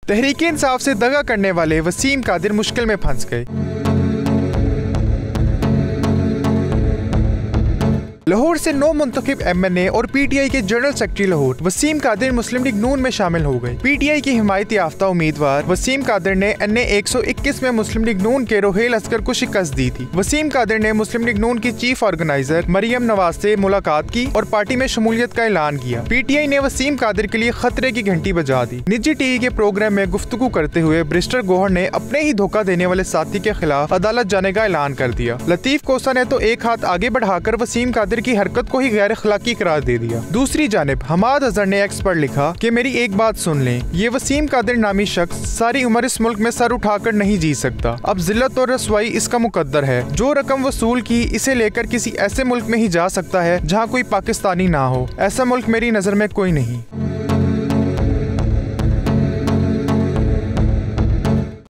तहरीक इंसाफ से दगा करने वाले वसीम कादिर मुश्किल में फंस गए। लाहौर से 9 मुंतखब MNA और PTI के general secretary Lahore Waseem Qadir Muslim League Noon में शामिल हो गए। PTI की हिमायत याफ्ता उम्मीदवार वसीम कादिर ने NA 121 में मुस्लिम लीग नून के रोहेल असगर को शिकस्त दी थी। वसीम कादिर ने मुस्लिम लीग नून की चीफ ऑर्गेनाइजर मरियम नवाज से मुलाकात की और पार्टी में शमूलियत का ऐलान किया। PTI ने वसीम कादिर के लिए खतरे की घंटी बजा दी। निजी TV के प्रोग्राम में गुफ्तगू करते हुए बैरिस्टर गौहर ने अपने ही धोखा देने वाले साथी के खिलाफ अदालत जाने का ऐलान कर दिया। लतीफ कोसा ने तो एक हाथ आगे बढ़ाकर वसीम कादिर की हरकत को ही गैर अखलाकी करार दे दिया। दूसरी जानिब हमाद अजहर ने एक्स पर लिखा कि मेरी एक बात सुन लें, ये वसीम कादिर नामी शख्स सारी उम्र इस मुल्क में सर उठाकर नहीं जी सकता। अब जिल्लत और रसवाई इसका मुकद्दर है। जो रकम वसूल की इसे लेकर किसी ऐसे मुल्क में ही जा सकता है जहाँ कोई पाकिस्तानी ना हो। ऐसा मुल्क मेरी नजर में कोई नहीं।